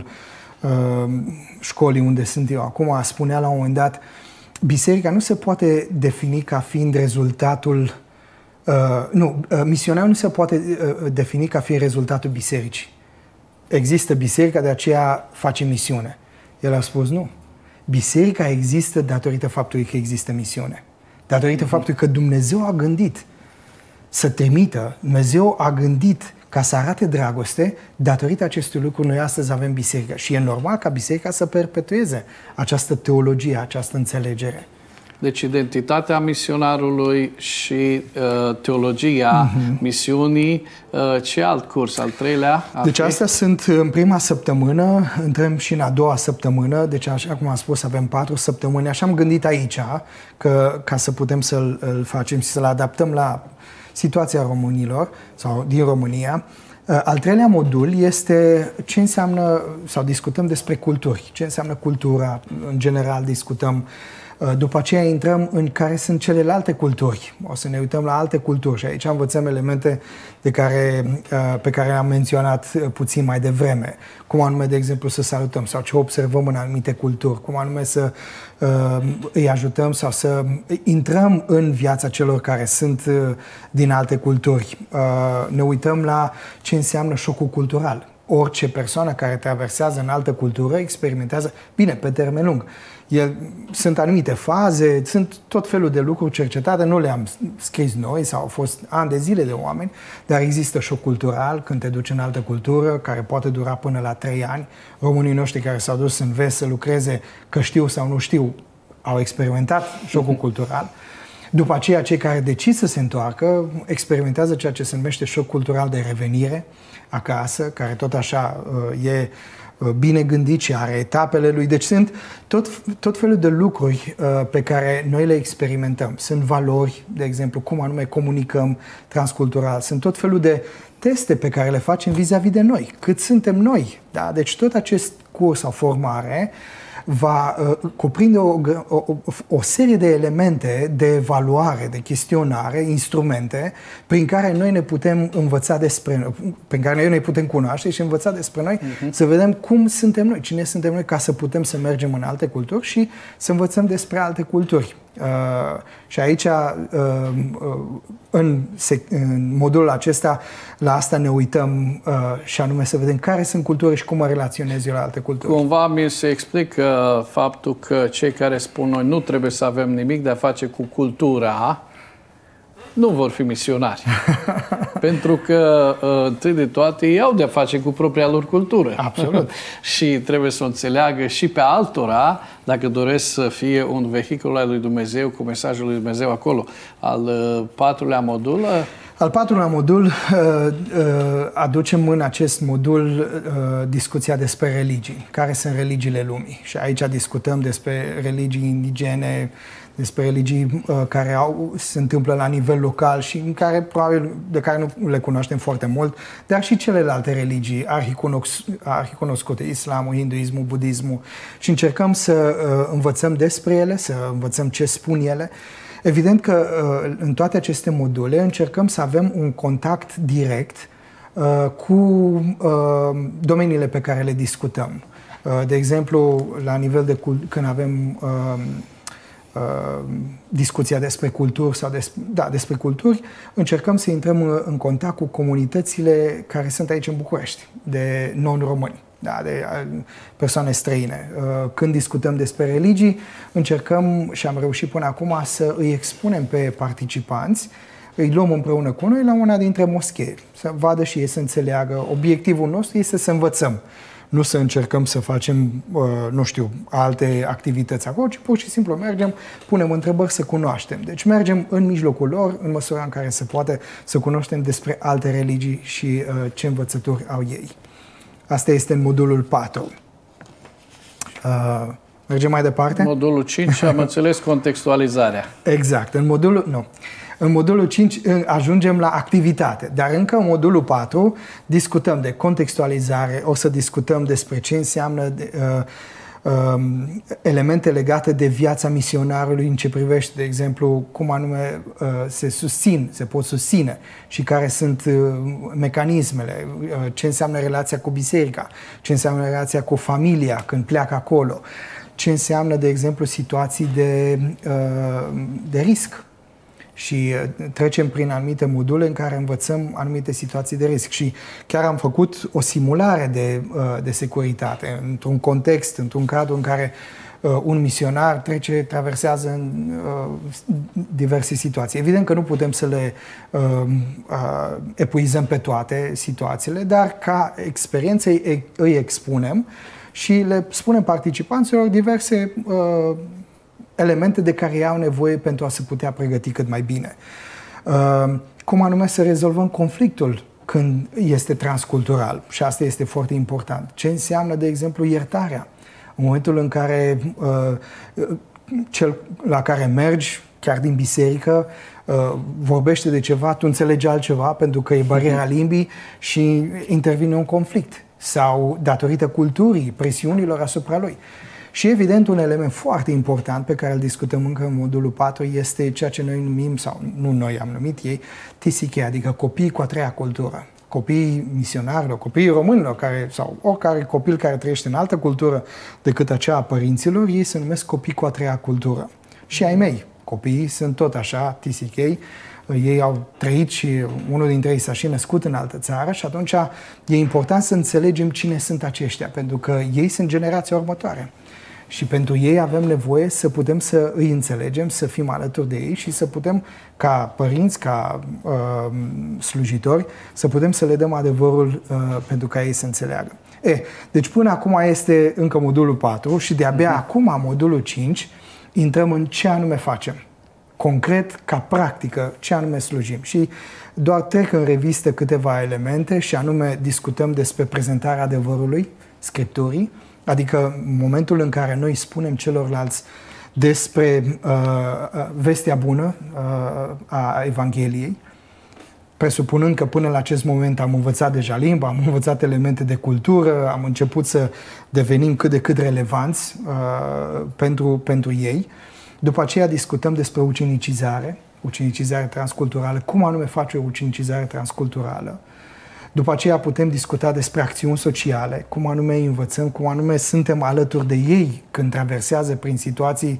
școlii unde sunt eu acum, spunea la un moment dat, biserica nu se poate defini ca fiind rezultatul misionarul nu se poate defini ca fiind rezultatul bisericii. Există biserica, de aceea face misiune. El a spus nu. Biserica există datorită faptului că există misiune. Datorită faptului că Dumnezeu a gândit să trimită, Dumnezeu a gândit ca să arate dragoste, datorită acestui lucru noi astăzi avem biserică. Și e normal ca biserica să perpetueze această teologie, această înțelegere. Deci identitatea misionarului și teologia misiunii, ce alt curs? Al treilea? Deci astea sunt în prima săptămână, intrăm și în a doua săptămână, deci așa cum am spus avem 4 săptămâni. Așa am gândit aici că ca să putem să-l facem și să-l adaptăm la situația românilor sau din România. Al treilea modul este ce înseamnă, sau discutăm despre culturi, ce înseamnă cultura, în general discutăm. După aceea intrăm în care sunt celelalte culturi. O să ne uităm la alte culturi și aici învățăm elemente pe care le-am menționat puțin mai devreme. Cum anume, de exemplu, să salutăm sau ce observăm în anumite culturi, cum anume să îi ajutăm sau să intrăm în viața celor care sunt din alte culturi. Ne uităm la ce înseamnă șocul cultural. Orice persoană care traversează în altă cultură experimentează, bine, pe termen lung. Sunt anumite faze, sunt tot felul de lucruri cercetate, nu le-am scris noi sau au fost ani de zile de oameni, dar există șoc cultural când te duci în altă cultură, care poate dura până la 3 ani. Românii noștri care s-au dus în vest să lucreze, că știu sau nu știu, au experimentat șocul cultural. După aceea, cei care decid să se întoarcă experimentează ceea ce se numește șoc cultural de revenire acasă, care tot așa e bine gândit și are etapele lui. Deci sunt tot felul de lucruri pe care noi le experimentăm. Sunt valori, de exemplu, cum anume comunicăm transcultural. Sunt tot felul de teste pe care le facem vis-a-vis de noi. Cât suntem noi. Da? Deci tot acest curs sau formare va cuprinde o serie de elemente de evaluare, de chestionare, instrumente prin care noi ne putem învăța despre noi, prin care noi ne putem cunoaște și învăța despre noi, să vedem cum suntem noi, cine suntem noi, ca să putem să mergem în alte culturi și să învățăm despre alte culturi. Și aici, în modulul acesta, la asta ne uităm și anume să vedem care sunt culturi și cum mă relaționez eu la alte culturi. Cumva mi se explică faptul că cei care spun noi nu trebuie să avem nimic de a face cu cultura, nu vor fi misionari. Pentru că, întâi de toate, ei au de-a face cu propria lor cultură. Absolut. Și trebuie să o înțeleagă și pe altora, dacă doresc să fie un vehicul al lui Dumnezeu, cu mesajul lui Dumnezeu acolo. Al patrulea modul... Al patrulea modul, aducem în acest modul discuția despre religii. Care sunt religiile lumii? Și aici discutăm despre religii indigene, despre religii care se întâmplă la nivel local și de care nu le cunoaștem foarte mult, dar și celelalte religii arhicunoscute, islamul, hinduismul, budismul, și încercăm să învățăm despre ele, să învățăm ce spun ele. Evident că în toate aceste module încercăm să avem un contact direct cu domeniile pe care le discutăm. De exemplu, la nivel de când avem discuția despre culturi sau despre culturi, încercăm să intrăm în contact cu comunitățile care sunt aici în București, de non-români, de persoane străine. Când discutăm despre religii, încercăm, și am reușit până acum, să îi expunem pe participanți, îi luăm împreună cu noi la una dintre moschei, să vadă și ei, să înțeleagă. Obiectivul nostru este să învățăm. Nu să încercăm să facem, nu știu, alte activități acolo, ci pur și simplu mergem, punem întrebări, să cunoaștem. Deci mergem în mijlocul lor, în măsura în care se poate, să cunoaștem despre alte religii și ce învățături au ei. Asta este în modulul 4. Mergem mai departe? Modulul 5, am înțeles contextualizarea. Exact. În modulul 5 ajungem la activitate, dar încă în modulul 4 discutăm de contextualizare, o să discutăm despre ce înseamnă elemente legate de viața misionarului în ce privește, de exemplu, cum anume se pot susține și care sunt mecanismele, ce înseamnă relația cu biserica, ce înseamnă relația cu familia când pleacă acolo, ce înseamnă, de exemplu, situații de risc. Și trecem prin anumite module în care învățăm anumite situații de risc. Și chiar am făcut o simulare de securitate într-un context, într-un cadru în care un misionar traversează în diverse situații. Evident că nu putem să le epuizăm pe toate situațiile, dar ca experiență îi expunem și le spunem participanților diverse elemente de care ei au nevoie pentru a se putea pregăti cât mai bine. Cum anume să rezolvăm conflictul când este transcultural. Și asta este foarte important. Ce înseamnă, de exemplu, iertarea? În momentul în care cel la care mergi, chiar din biserică, vorbește de ceva, tu înțelegi altceva pentru că e bariera limbii și intervine un conflict. Sau datorită culturii, presiunilor asupra lui. Și evident un element foarte important pe care îl discutăm încă în modulul 4 este ceea ce noi numim, sau nu noi am numit ei, TCK, adică copiii cu a treia cultură. Copiii misionarilor, copiii românilor sau oricare copil care trăiește în altă cultură decât aceea a părinților, ei se numesc copii cu a treia cultură. Și ai mei, copiii sunt tot așa, TCK, ei au trăit și unul dintre ei s-a și născut în altă țară și atunci e important să înțelegem cine sunt aceștia, pentru că ei sunt generația următoare. Și pentru ei avem nevoie să putem să îi înțelegem, să fim alături de ei și să putem, ca părinți, ca slujitori, să putem să le dăm adevărul pentru ca ei să înțeleagă. Deci până acum este încă modulul 4 și de-abia acum, modulul 5, intrăm în ce anume facem. Concret, ca practică, ce anume slujim. Și doar trec în revistă câteva elemente și anume discutăm despre prezentarea adevărului, Scripturii, adică momentul în care noi spunem celorlalți despre vestea bună a Evangheliei, presupunând că până la acest moment am învățat deja limba, am învățat elemente de cultură, am început să devenim cât de cât relevanți pentru ei. După aceea discutăm despre ucenicizare transculturală, cum anume face o ucenicizare transculturală. După aceea putem discuta despre acțiuni sociale, cum anume îi învățăm, cum anume suntem alături de ei când traversează prin situații.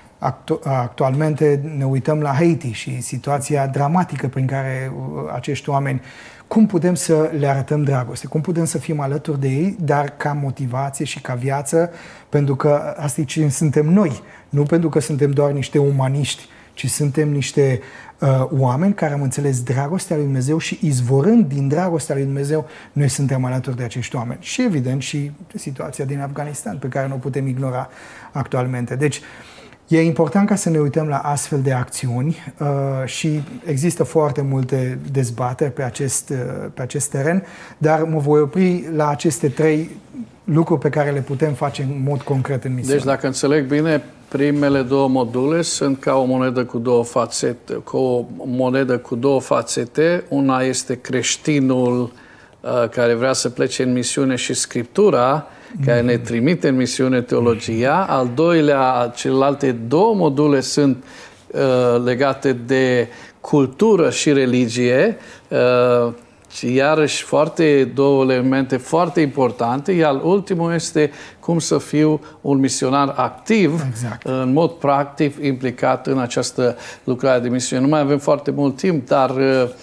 Actualmente ne uităm la Haiti și situația dramatică prin care acești oameni, cum putem să le arătăm dragoste, cum putem să fim alături de ei, dar ca motivație și ca viață, pentru că asta e ce suntem noi, nu pentru că suntem doar niște umaniști, ci suntem niște oameni care am înțeles dragostea lui Dumnezeu și izvorând din dragostea lui Dumnezeu, noi suntem alături de acești oameni. Și evident și situația din Afganistan, pe care nu o putem ignora actualmente. Deci, e important ca să ne uităm la astfel de acțiuni și există foarte multe dezbateri pe acest teren, dar mă voi opri la aceste 3 lucruri pe care le putem face în mod concret în misiune. Deci, dacă înțeleg bine, primele 2 module sunt ca o monedă cu 2 fațete. Una este creștinul care vrea să plece în misiune și Scriptura, care ne trimite în misiune teologia. Al doilea, celelalte 2 module sunt legate de cultură și religie, și iarăși 2 elemente foarte importante, iar ultimul este cum să fiu un misionar activ, exact, în mod practic implicat în această lucrare de misiune. Nu mai avem foarte mult timp, dar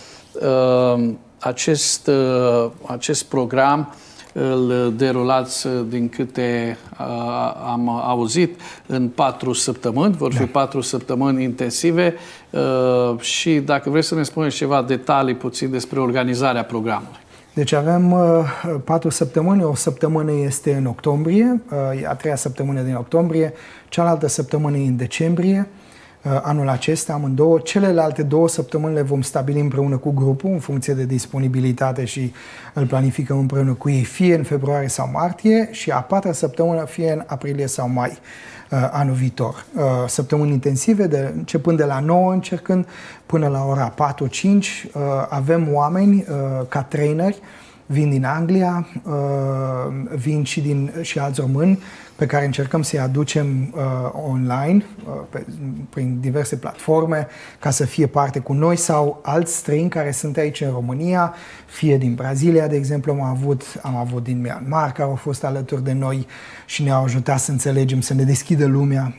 acest program îl derulați, din câte am auzit, în 4 săptămâni. Vor fi 4 săptămâni intensive și dacă vreți să ne spuneți ceva detalii puțin despre organizarea programului. Deci avem 4 săptămâni, o săptămână este în octombrie, a 3-a săptămână din octombrie, cealaltă săptămână e în decembrie. Anul acesta, amândouă. Celelalte 2 săptămâni le vom stabili împreună cu grupul, în funcție de disponibilitate și îl planificăm împreună cu ei, fie în februarie sau martie, și a 4-a săptămână fie în aprilie sau mai anul viitor. Săptămâni intensive, începând de la 9, încercând până la ora 4-5. Avem oameni ca traineri, vin din Anglia, vin și alți români pe care încercăm să-i aducem online, prin diverse platforme, ca să fie parte cu noi, sau alți străini care sunt aici în România, fie din Brazilia, de exemplu, am avut din Myanmar, care au fost alături de noi și ne-au ajutat să înțelegem, să ne deschidă lumea.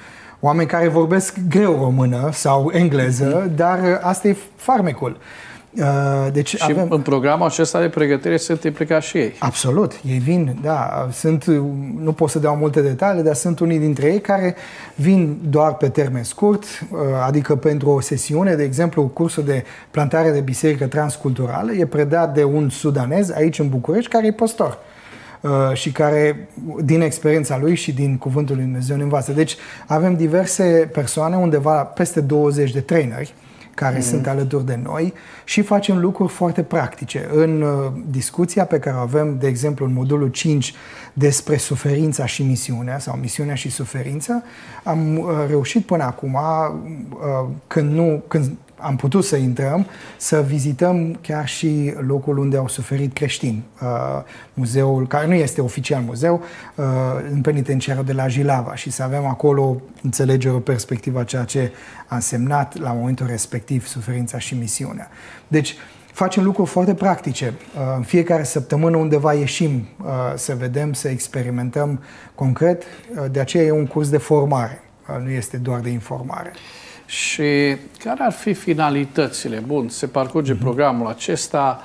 Oameni care vorbesc greu română sau engleză, dar asta e farmecul. Deci și în programul acesta de pregătire sunt implicați și ei. Absolut, ei vin, da, nu pot să dau multe detalii, dar sunt unii dintre ei care vin doar pe termen scurt, adică pentru o sesiune, de exemplu, cursul de plantare de biserică transculturală e predat de un sudanez aici în București, care e păstor și care, din experiența lui și din Cuvântul lui Dumnezeu, ne învață. Deci avem diverse persoane, undeva peste 20 de traineri, care sunt alături de noi și facem lucruri foarte practice. În discuția pe care o avem, de exemplu, în modulul 5 despre suferința și misiunea, sau misiunea și suferința, am reușit până acum, când am putut să intrăm, să vizităm chiar și locul unde au suferit creștini. Muzeul, care nu este oficial muzeu, în penitenciarul de la Jilava, și să avem acolo înțelegere, o perspectivă a ceea ce a însemnat la momentul respectiv suferința și misiunea. Deci, facem lucruri foarte practice. În fiecare săptămână undeva ieșim să vedem, să experimentăm concret. De aceea e un curs de formare, nu este doar de informare. Și care ar fi finalitățile? Bun, se parcurge programul acesta.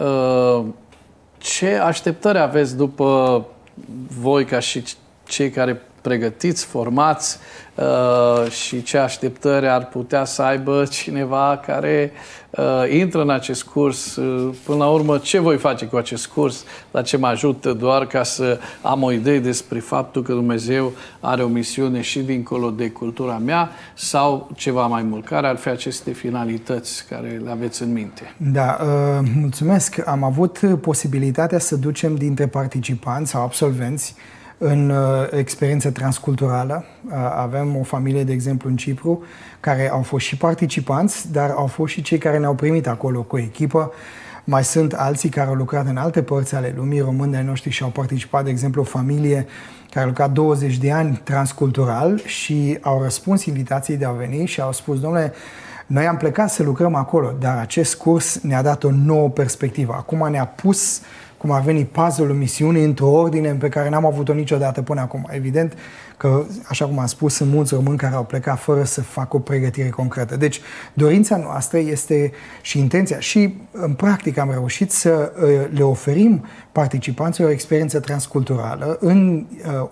Ce așteptări aveți după voi ca și cei care pregătiți, formați, și ce așteptări ar putea să aibă cineva care intră în acest curs? Până la urmă, ce voi face cu acest curs? La ce mă ajută? Doar ca să am o idee despre faptul că Dumnezeu are o misiune și dincolo de cultura mea, sau ceva mai mult? Care ar fi aceste finalități care le aveți în minte? Da, mulțumesc. Am avut posibilitatea să ducem dintre participanți sau absolvenți în experiență transculturală. Avem o familie, de exemplu, în Cipru, care au fost și participanți, dar au fost și cei care ne-au primit acolo cu echipă. Mai sunt alții care au lucrat în alte părți ale lumii, români de-ai noștri, și au participat, de exemplu, o familie care a lucrat 20 de ani transcultural și au răspuns invitației de a veni și au spus: domnule, noi am plecat să lucrăm acolo, dar acest curs ne-a dat o nouă perspectivă. Acum ne-a pus, cum a venit puzzle-ul misiunii, într-o ordine pe care n-am avut-o niciodată până acum. Evident că, așa cum am spus, sunt mulți români care au plecat fără să facă o pregătire concretă. Deci, dorința noastră este și intenția, și în practică am reușit să le oferim participanților o experiență transculturală în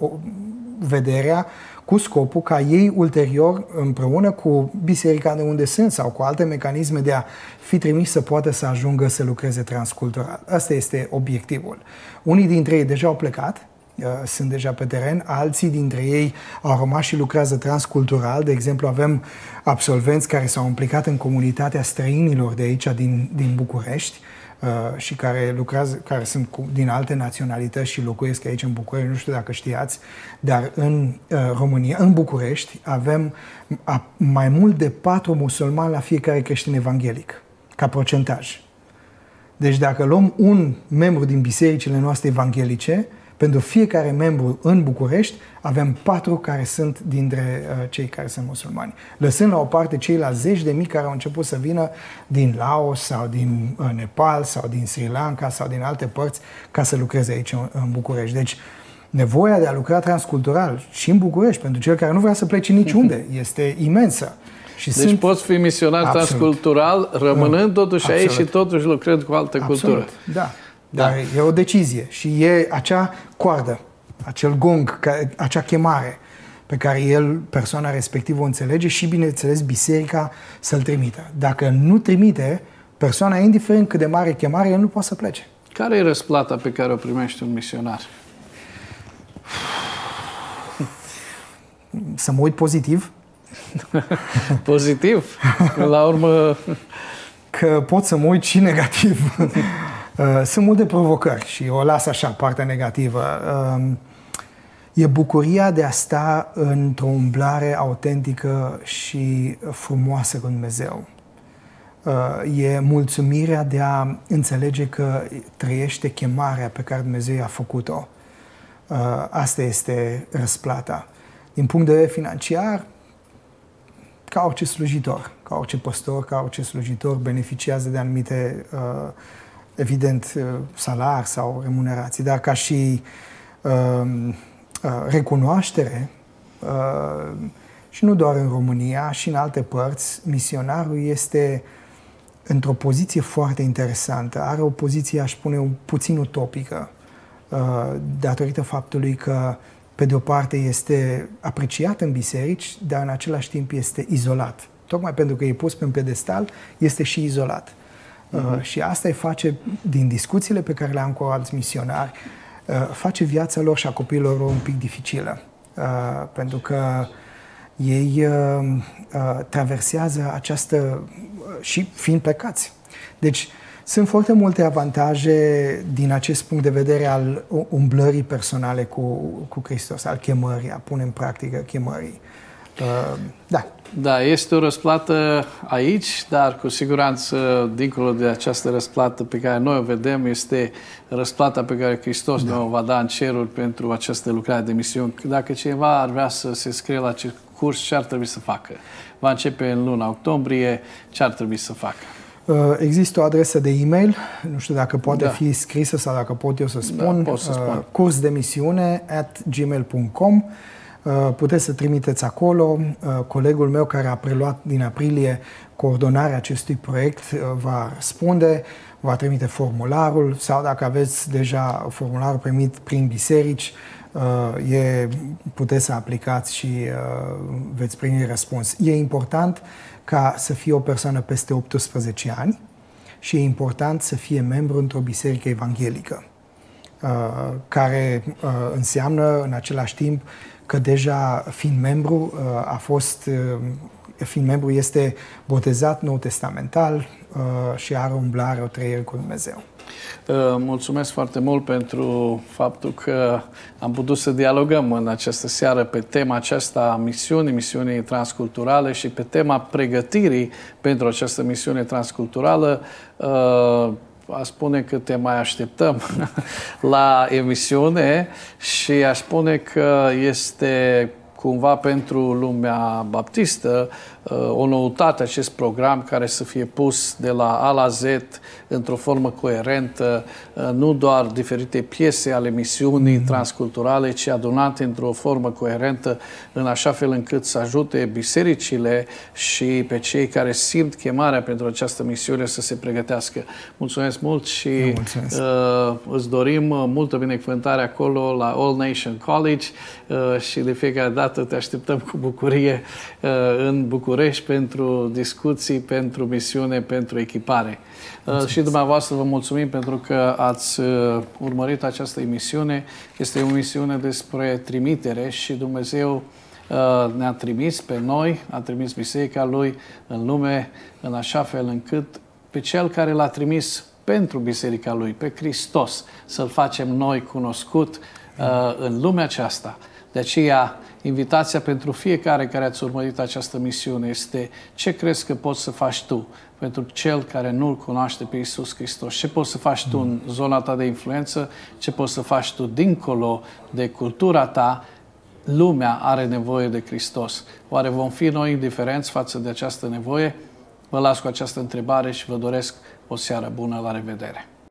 vederea, cu scopul ca ei ulterior, împreună cu biserica de unde sunt sau cu alte mecanisme de a fi trimis, să poată să ajungă să lucreze transcultural. Asta este obiectivul. Unii dintre ei deja au plecat, sunt deja pe teren, alții dintre ei au rămas și lucrează transcultural. De exemplu, avem absolvenți care s-au implicat în comunitatea străinilor de aici, din București, și care lucrează, care sunt din alte naționalități și locuiesc aici în București. Nu știu dacă știați, dar în România, în București, avem mai mult de 4 musulmani la fiecare creștin evanghelic, ca procentaj. Deci dacă luăm un membru din bisericile noastre evanghelice, pentru fiecare membru în București avem 4 care sunt dintre cei care sunt musulmani. Lăsând la o parte cei la 10.000 care au început să vină din Laos sau din Nepal sau din Sri Lanka sau din alte părți ca să lucreze aici în București. Deci nevoia de a lucra transcultural și în București, pentru cel care nu vrea să plece niciunde, este imensă. Și deci poți fi misionar transcultural rămânând totuși aici și totuși lucrând cu altă cultură. Da. Dar e o decizie și e acea coardă, acel gong, acea chemare pe care persoana respectivă o înțelege și, bineînțeles, biserica să-l trimită. Dacă nu trimite, persoana, indiferent cât de mare chemare, el nu poate să plece. Care e răsplata pe care o primește un misionar? Să mă uit pozitiv. Pozitiv? La urmă... Că pot să mă uit și negativ. Sunt multe provocări și o las așa, partea negativă. E bucuria de a sta într-o umblare autentică și frumoasă cu Dumnezeu. E mulțumirea de a înțelege că trăiește chemarea pe care Dumnezeu i-a făcut-o. Asta este răsplata. Din punct de vedere financiar, ca orice slujitor, ca orice păstor, ca orice slujitor, beneficiază de anumite evident, salari sau remunerații, dar ca și recunoaștere, și nu doar în România, și în alte părți, misionarul este într-o poziție foarte interesantă. Are o poziție, aș spune, puțin utopică, datorită faptului că, pe de o parte, este apreciat în biserici, dar în același timp este izolat. Tocmai pentru că e pus pe un pedestal, este și izolat. Și asta îi face, din discuțiile pe care le-am cu alți misionari, face viața lor și a copiilor un pic dificilă. Pentru că ei traversează această... și fiind plecați. Deci, sunt foarte multe avantaje din acest punct de vedere al umblării personale cu Hristos, al chemării, a pune în practică chemării. Da. Da, este o răsplată aici, dar cu siguranță, dincolo de această răsplată pe care noi o vedem, este răsplata pe care Hristos ne o va da în ceruri pentru această lucrare de misiune. Dacă cineva ar vrea să se scrie la acest curs, ce ar trebui să facă? Va începe în luna octombrie, ce ar trebui să facă? Există o adresă de e-mail, nu știu dacă poate fi scrisă sau dacă pot eu să spun, cursdemisiune@gmail.com. Puteți să trimiteți acolo. Colegul meu care a preluat din aprilie coordonarea acestui proiect va răspunde, va trimite formularul sau dacă aveți deja formularul primit prin biserici, puteți să aplicați și veți primi răspuns. E important ca să fie o persoană peste 18 ani și e important să fie membru într-o biserică evanghelică, care înseamnă în același timp că deja fiind membru este botezat nou testamental și are o umblare, o trăire cu Dumnezeu. Mulțumesc foarte mult pentru faptul că am putut să dialogăm în această seară pe tema aceasta a misiunii transculturale și pe tema pregătirii pentru această misiune transculturală. Aș spune că te mai așteptăm la emisiune și aș spune că este cumva pentru lumea baptistă o noutate acest program care să fie pus de la A la Z într-o formă coerentă, nu doar diferite piese ale misiunii transculturale, ci adunate într-o formă coerentă, în așa fel încât să ajute bisericile și pe cei care simt chemarea pentru această misiune să se pregătească. Mulțumesc mult și îți dorim multă binecuvântare acolo la All Nation College și de fiecare dată te așteptăm cu bucurie în București pentru discuții, pentru misiune, pentru echipare. Și dumneavoastră vă mulțumim pentru că ați urmărit această emisiune. Este o misiune despre trimitere și Dumnezeu ne-a trimis pe noi, a trimis Biserica Lui în lume, în așa fel încât pe Cel care L-a trimis pentru Biserica Lui, pe Hristos, să-L facem noi cunoscut în lumea aceasta. De aceea, invitația pentru fiecare care ați urmărit această misiune este: ce crezi că poți să faci tu pentru cel care nu-L cunoaște pe Iisus Hristos? Ce poți să faci tu în zona ta de influență? Ce poți să faci tu dincolo de cultura ta? Lumea are nevoie de Hristos. Oare vom fi noi indiferenți față de această nevoie? Vă las cu această întrebare și vă doresc o seară bună. La revedere!